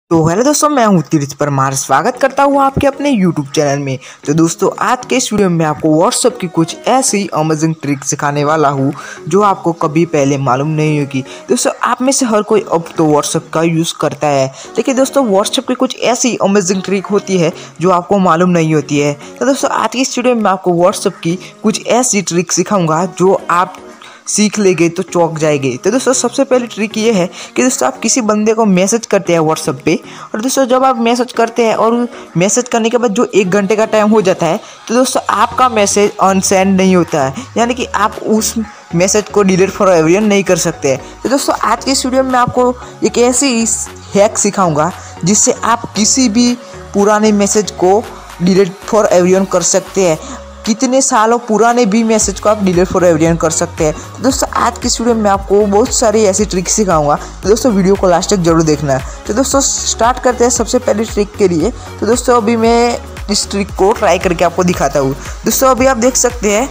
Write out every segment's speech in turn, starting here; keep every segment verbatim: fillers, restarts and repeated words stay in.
तो हेलो दोस्तों, मैं हूं तीर्थ परमार। स्वागत करता हूं आपके अपने यूट्यूब चैनल में। तो दोस्तों, आज के इस वीडियो में मैं आपको व्हाट्सएप की कुछ ऐसी अमेजिंग ट्रिक सिखाने वाला हूं जो आपको कभी पहले मालूम नहीं होगी। दोस्तों, आप में से हर कोई अब तो व्हाट्सएप का यूज़ करता है, लेकिन दोस्तों व्हाट्सएप की कुछ ऐसी अमेजिंग ट्रिक होती है जो आपको मालूम नहीं होती है। तो दोस्तों, आज की इस वीडियो में मैं आपको व्हाट्सएप की कुछ ऐसी ट्रिक सिखाऊंगा जो आप सीख लेंगे तो चौंक जाएंगे। तो दोस्तों, सबसे पहली ट्रिक ये है कि दोस्तों आप किसी बंदे को मैसेज करते हैं व्हाट्सएप पे, और दोस्तों जब आप मैसेज करते हैं और मैसेज करने के बाद जो एक घंटे का टाइम हो जाता है, तो दोस्तों आपका मैसेज अनसेंड नहीं होता है, यानी कि आप उस मैसेज को डिलीट फॉर एवरीवन नहीं कर सकते। तो दोस्तों, आज की इस वीडियो में मैं आपको एक ऐसी हैक सिखाऊंगा जिससे आप किसी भी पुराने मैसेज को डिलीट फॉर एवरीवन कर सकते हैं। कितने सालों पुराने भी मैसेज को आप डिलीट फॉर एवरीवन कर सकते हैं। तो दोस्तों, आज की इस वीडियो में आपको बहुत सारी ऐसी ट्रिक सिखाऊंगा, तो दोस्तों वीडियो को लास्ट तक जरूर देखना। तो दोस्तों, स्टार्ट करते हैं सबसे पहली ट्रिक के लिए। तो दोस्तों, अभी मैं इस ट्रिक को ट्राई करके आपको दिखाता हूँ। दोस्तों, अभी आप देख सकते हैं,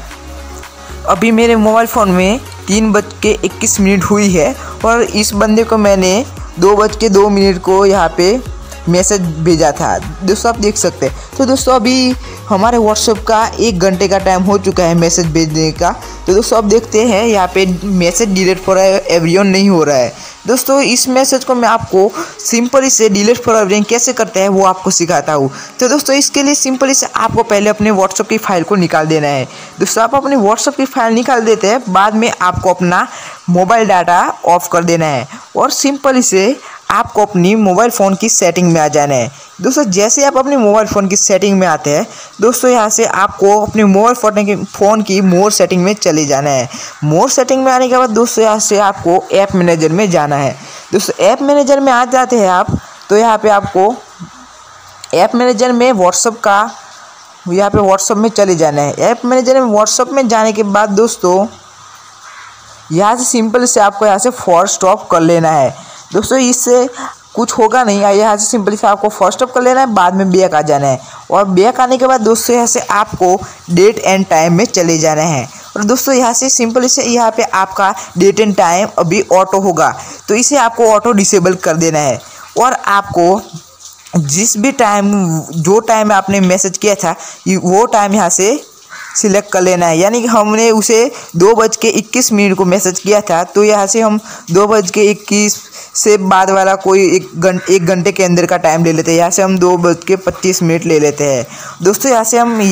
अभी मेरे मोबाइल फ़ोन में तीन बज के इक्कीस मिनट हुई है और इस बंदे को मैंने दो बज के दो मिनट को यहाँ पे मैसेज भेजा था। दोस्तों, आप देख सकते हैं। तो दोस्तों, अभी हमारे व्हाट्सएप का एक घंटे का टाइम हो चुका है मैसेज भेजने का। तो दोस्तों, अब देखते हैं यहाँ पे मैसेज डिलीट फॉर एवरीवन नहीं हो रहा है। दोस्तों, इस मैसेज को मैं आपको सिंपली से डिलीट फॉर एवरीवन कैसे करते हैं वो आपको सिखाता हूँ। तो दोस्तों, इसके लिए सिंपली से आपको पहले अपने व्हाट्सएप की फ़ाइल को निकाल देना है। दोस्तों, आप अपने व्हाट्सएप की फ़ाइल निकाल देते हैं, बाद में आपको अपना मोबाइल डाटा ऑफ कर देना है और सिंपली से आपको अपनी मोबाइल फ़ोन की सेटिंग में आ जाना है। दोस्तों, जैसे आप अपने मोबाइल फ़ोन की सेटिंग में आते हैं, दोस्तों यहाँ से आपको अपने मोबाइल फ़ोन की फ़ोन की मोर सेटिंग में चले जाना है। मोर सेटिंग में आने के बाद दोस्तों यहाँ से आपको ऐप मैनेजर में जाना है। दोस्तों, ऐप मैनेजर में आ जाते हैं आप, तो यहाँ पे आपको ऐप मैनेजर में व्हाट्सएप का यहाँ पे व्हाट्सएप में चले जाना है। ऐप मैनेजर में व्हाट्सएप में जाने के बाद दोस्तों यहाँ से सिंपल से आपको यहाँ से फोर्स स्टॉप कर लेना है। दोस्तों, इससे कुछ होगा नहीं, यहाँ से सिंपली से आपको फर्स्ट अप कर लेना है, बाद में बैक आ जाना है और बैक आने के बाद दोस्तों यहाँ से आपको डेट एंड टाइम में चले जाना है। और दोस्तों, यहाँ से सिंपली से यहाँ पे आपका डेट एंड टाइम अभी ऑटो होगा, तो इसे आपको ऑटो डिसेबल कर देना है और आपको जिस भी टाइम जो टाइम आपने मैसेज किया था वो टाइम यहाँ से सिलेक्ट कर लेना है। यानी कि हमने उसे दो बज के इक्कीस मिनट को मैसेज किया था, तो यहाँ से हम दो बज के इक्कीस से बाद वाला कोई एक घंटे एक घंटे के अंदर का टाइम ले लेते हैं। यहाँ से हम दो बज के पच्चीस मिनट ले लेते हैं। दोस्तों, यहाँ से हम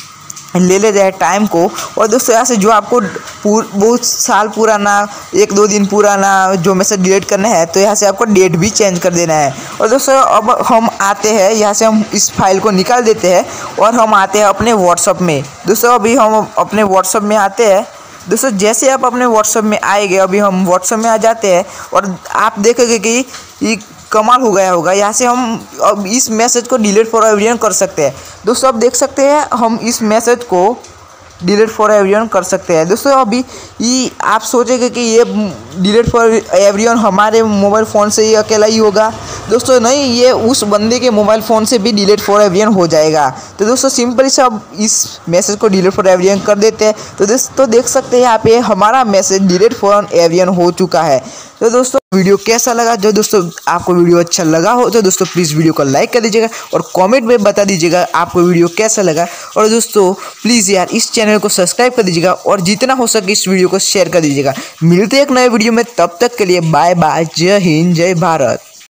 ले लेते हैं टाइम को। और दोस्तों, यहाँ से जो आपको बहुत साल पुराना एक दो दिन पुराना जो मैसेज डिलीट करना है, तो यहाँ से आपको डेट भी चेंज कर देना है। और दोस्तों, अब हम आते हैं यहाँ से, हम इस फाइल को निकाल देते हैं और हम आते हैं अपने व्हाट्सएप में। दोस्तों, अभी हम अपने व्हाट्सएप में आते हैं। दोस्तों, जैसे आप अपने व्हाट्सएप में आएंगे, अभी हम व्हाट्सएप में आ जाते हैं और आप देखेंगे कि ये कमाल हो गया होगा। यहाँ से हम अब इस मैसेज को डिलीट फॉर एवरीवन कर सकते हैं। दोस्तों, आप देख सकते हैं, हम इस मैसेज को डिलीट फॉर एवरीवन कर सकते हैं। दोस्तों, अभी ये आप सोचेंगे कि ये डिलीट फॉर एवरीवन हमारे मोबाइल फ़ोन से ही अकेला ही होगा। दोस्तों, नहीं, ये उस बंदे के मोबाइल फ़ोन से भी डिलीट फॉर एवरीवन हो जाएगा। तो दोस्तों, सिंपली से अब इस मैसेज को डिलीट फॉर एवरीवन कर देते हैं। तो दोस्तों, देख सकते हैं यहाँ पे हमारा मैसेज डिलीट फॉर एवरीवन हो चुका है। तो दोस्तों, वीडियो कैसा लगा? जो दोस्तों आपको वीडियो अच्छा लगा हो तो दोस्तों प्लीज़ वीडियो को लाइक कर दीजिएगा और कमेंट में बता दीजिएगा आपको वीडियो कैसा लगा। और दोस्तों, प्लीज़ यार इस चैनल को सब्सक्राइब कर दीजिएगा और जितना हो सके इस वीडियो को शेयर कर दीजिएगा। मिलते हैं एक नए वीडियो में, तब तक के लिए बाय बाय। जय हिंद, जय भारत।